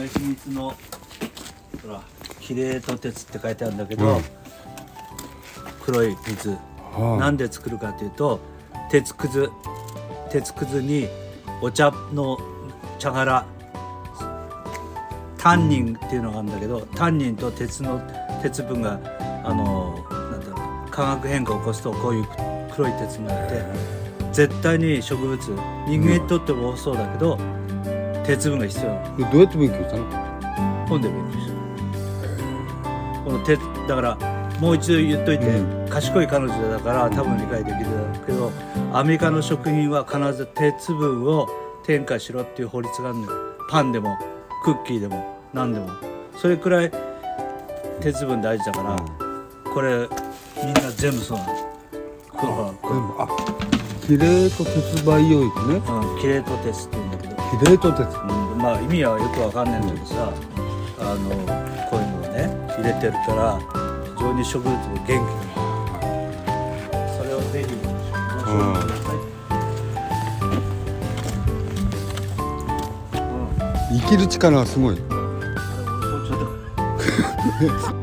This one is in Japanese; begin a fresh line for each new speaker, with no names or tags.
の秘密のほらキレート鉄って書いてあるんだけど、黒い水、なんで作るかというと、鉄くずにお茶の茶殻タンニンっていうのがあるんだけど、タンニンと鉄分がなんだろう、化学変化を起こすとこういう黒い鉄になって、絶対に植物人間にとってもそうだけど、鉄分が必要なの。
どうやって勉強したの？
本で勉強した。この鉄だからもう一度言っといて、賢い彼女だから多分理解できるだろうけど、アメリカの食品は必ず鉄分を添加しろっていう法律があるのよ。パンでもクッキーでも何でもそれくらい鉄分大事だから、これみんな全部そうなの。
キレート鉄培養液ね。
キレート鉄って言うんだけど、
キレート鉄、
まあ意味はよくわかんないんだけどさ、こういうのをね入れてるから非常に植物が元気になる。それをぜひご賞味ください。
生きる力はすごい。
ちょっと